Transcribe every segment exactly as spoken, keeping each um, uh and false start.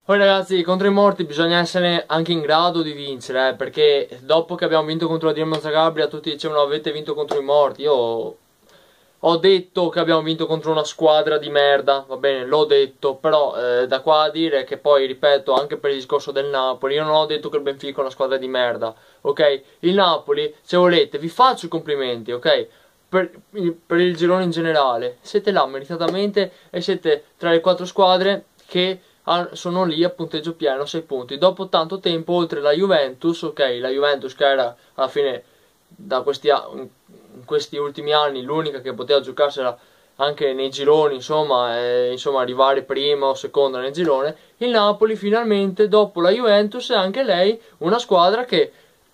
Poi ragazzi, contro i morti bisogna essere anche in grado di vincere, eh, perché dopo che abbiamo vinto contro la Dinamo Zagabria tutti dicevano avete vinto contro i morti. Io ho detto che abbiamo vinto contro una squadra di merda, va bene, l'ho detto, però eh, da qua a dire che poi, ripeto, anche per il discorso del Napoli, io non ho detto che il Benfica è una squadra di merda, ok? Il Napoli, se volete, vi faccio i complimenti, ok? Per, per il girone in generale, siete là meritatamente e siete tra le quattro squadre che sono lì a punteggio pieno, sei punti. Dopo tanto tempo, oltre la Juventus, ok, la Juventus che era alla fine da questi, in questi ultimi anni l'unica che poteva giocarsela anche nei gironi, insomma, e, insomma arrivare prima o seconda nel girone, il Napoli finalmente dopo la Juventus è anche lei una squadra che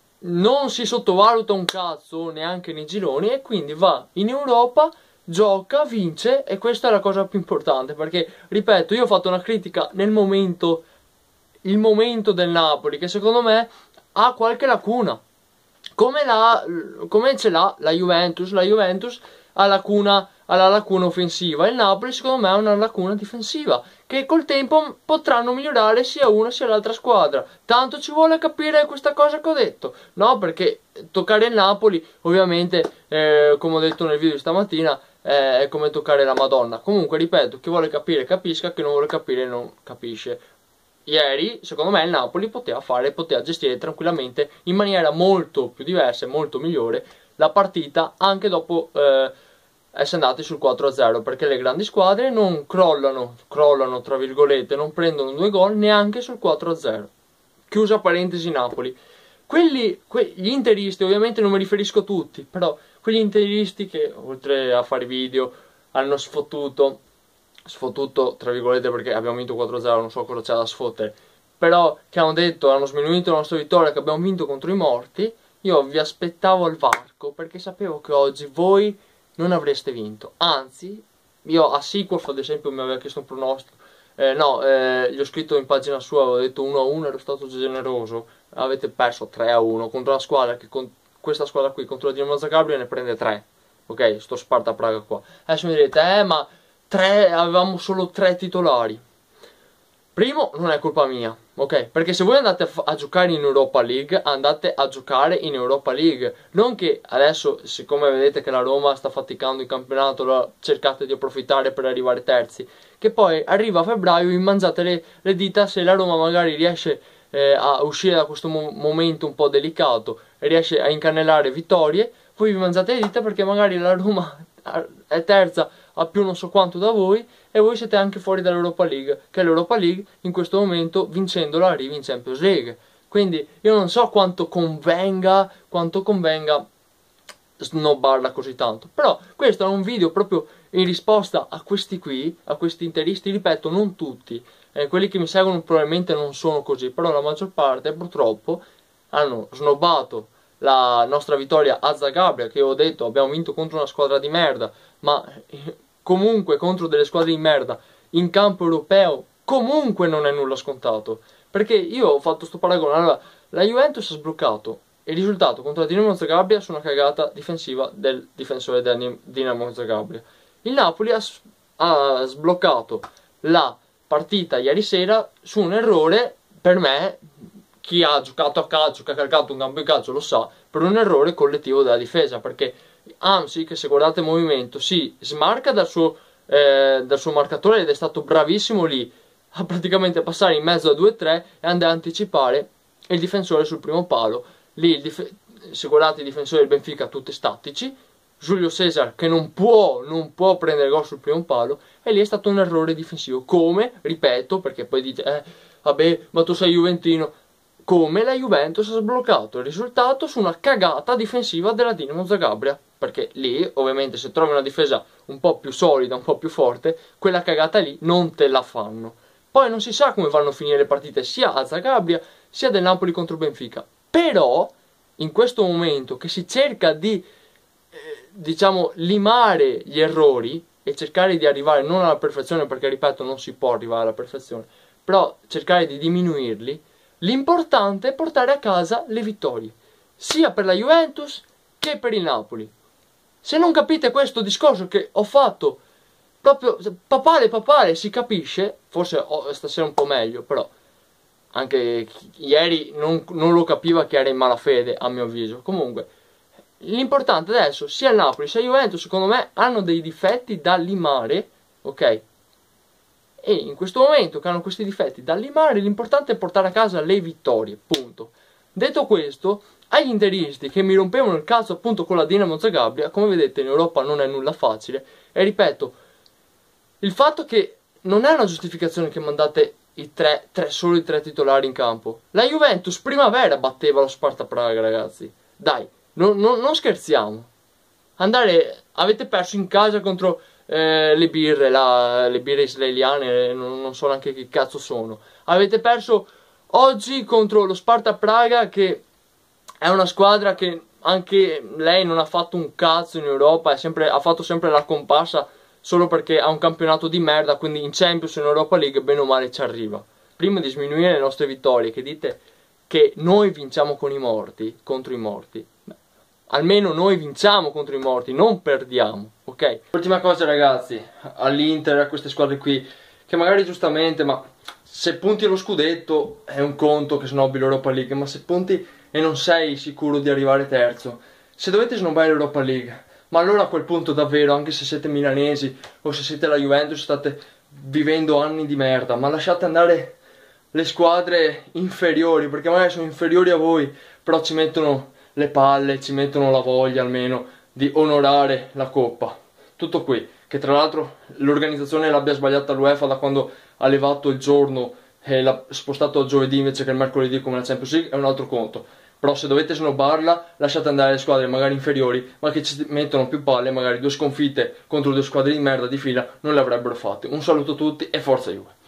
non si sottovaluta un cazzo neanche nei gironi e quindi va in Europa, gioca, vince, e questa è la cosa più importante, perché ripeto, io ho fatto una critica nel momento, il momento del Napoli, che secondo me ha qualche lacuna, come, la, come ce l'ha la Juventus. La Juventus ha lacuna, ha la lacuna offensiva, il Napoli secondo me ha una lacuna difensiva che col tempo potranno migliorare sia una sia l'altra squadra. Tanto ci vuole capire questa cosa che ho detto, no? Perché toccare il Napoli ovviamente, eh, come ho detto nel video di stamattina, eh, è come toccare la Madonna. Comunque ripeto, chi vuole capire capisca, chi non vuole capire non capisce. Ieri, secondo me, il Napoli poteva fare, poteva gestire tranquillamente in maniera molto più diversa e molto migliore la partita, anche dopo eh, essere andati sul quattro a zero, perché le grandi squadre non crollano, crollano tra virgolette, non prendono due gol neanche sul quattro a zero. Chiusa parentesi Napoli. Quelli, que, gli interisti, ovviamente non mi riferisco a tutti, però quegli interisti che oltre a fare video hanno sfottuto, sfottuto tra virgolette perché abbiamo vinto quattro a zero, non so cosa c'è da sfottere, però che hanno detto, hanno sminuito la nostra vittoria, che abbiamo vinto contro i morti, io vi aspettavo al varco perché sapevo che oggi voi non avreste vinto. Anzi, io a Sequof ad esempio mi aveva chiesto un pronostico, eh, no, eh, gli ho scritto in pagina sua, avevo detto uno a uno, ero stato generoso, avete perso tre a uno contro una squadra che con questa squadra qui, contro la Dinamo Zagabria, ne prende tre, ok, sto Sparta Praga qua. Adesso mi direte, eh ma tre, avevamo solo tre titolari. Primo, non è colpa mia, ok? Perché se voi andate a, a giocare in Europa League, andate a giocare in Europa League. Non che adesso, siccome vedete che la Roma sta faticando in campionato, cercate di approfittare per arrivare terzi. Che poi arriva a febbraio, vi mangiate le, le dita se la Roma magari riesce eh, a uscire da questo mo momento un po' delicato e riesce a incannellare vittorie. Voi vi mangiate le dita perché magari la Roma è terza a più non so quanto da voi e voi siete anche fuori dall'Europa League, che l'Europa League in questo momento vincendola arrivi in Champions League. Quindi io non so quanto convenga, quanto convenga snobbarla così tanto, però questo è un video proprio in risposta a questi qui, a questi interisti, ripeto, non tutti, eh, quelli che mi seguono probabilmente non sono così, però la maggior parte purtroppo hanno snobbato la nostra vittoria a Zagabria, che ho detto abbiamo vinto contro una squadra di merda, ma comunque contro delle squadre di merda in campo europeo comunque non è nulla scontato, perché io ho fatto sto paragone. Allora, la Juventus ha sbloccato il risultato contro la Dinamo Zagabria su una cagata difensiva del difensore del Dinamo Zagabria. Il Napoli ha, ha sbloccato la partita ieri sera su un errore, per me, chi ha giocato a calcio, che ha calcato un campo di calcio lo sa, per un errore collettivo della difesa, perché Hamsik, che se guardate il movimento, si smarca dal suo, eh, dal suo marcatore ed è stato bravissimo lì a praticamente passare in mezzo a due tre e andare a anticipare il difensore sul primo palo. Lì, il se guardate i difensori del Benfica tutti statici, Giulio Cesar che non può, non può prendere gol sul primo palo, e lì è stato un errore difensivo, come, ripeto, perché poi dite, eh, vabbè, ma tu sei juventino, come la Juventus ha sbloccato il risultato su una cagata difensiva della Dinamo Zagabria, perché lì ovviamente se trovi una difesa un po' più solida, un po' più forte, quella cagata lì non te la fanno. Poi non si sa come vanno a finire le partite sia a Zagabria sia del Napoli contro Benfica, però in questo momento che si cerca di eh, diciamo limare gli errori e cercare di arrivare non alla perfezione, perché ripeto non si può arrivare alla perfezione, però cercare di diminuirli, l'importante è portare a casa le vittorie, sia per la Juventus che per il Napoli. Se non capite questo discorso che ho fatto proprio papale papale, si capisce, forse oh, stasera un po' meglio, però anche ieri non, non lo capiva che era in malafede, a mio avviso. Comunque, l'importante adesso, sia il Napoli sia il Juventus, secondo me, hanno dei difetti da limare, ok? E in questo momento che hanno questi difetti da limare, l'importante è portare a casa le vittorie, punto. Detto questo, agli interisti che mi rompevano il cazzo appunto con la Dinamo Zagabria, come vedete in Europa non è nulla facile, e ripeto, il fatto che non è una giustificazione che mandate i tre, tre, solo i tre titolari in campo. La Juventus primavera batteva lo Sparta Praga, ragazzi. Dai, non, non, non scherziamo. Andare, avete perso in casa contro eh, le birre, la, le birre israeliane, non, non so neanche che cazzo sono. Avete perso oggi contro lo Sparta Praga, che è una squadra che anche lei non ha fatto un cazzo in Europa, è sempre, ha fatto sempre la comparsa solo perché ha un campionato di merda, quindi in Champions e in Europa League bene o male ci arriva. Prima di sminuire le nostre vittorie, che dite che noi vinciamo con i morti, contro i morti, beh, almeno noi vinciamo contro i morti, non perdiamo, ok? Ultima cosa ragazzi, all'Inter, a queste squadre qui, che magari giustamente, ma se punti allo scudetto è un conto che snobbi l'Europa League, ma se punti e non sei sicuro di arrivare terzo, se dovete snobbare l'Europa League, ma allora a quel punto davvero, anche se siete milanesi o se siete la Juventus, state vivendo anni di merda, ma lasciate andare le squadre inferiori, perché magari sono inferiori a voi, però ci mettono le palle, ci mettono la voglia almeno di onorare la Coppa. Tutto qui, che tra l'altro l'organizzazione l'abbia sbagliata l'UEFA da quando ha levato il giorno e l'ha spostato a giovedì invece che il mercoledì come la Champions League, è un altro conto. Però se dovete snobbarla, lasciate andare le squadre magari inferiori, ma che ci mettono più palle, magari due sconfitte contro due squadre di merda di fila non le avrebbero fatte. Un saluto a tutti e forza Juve!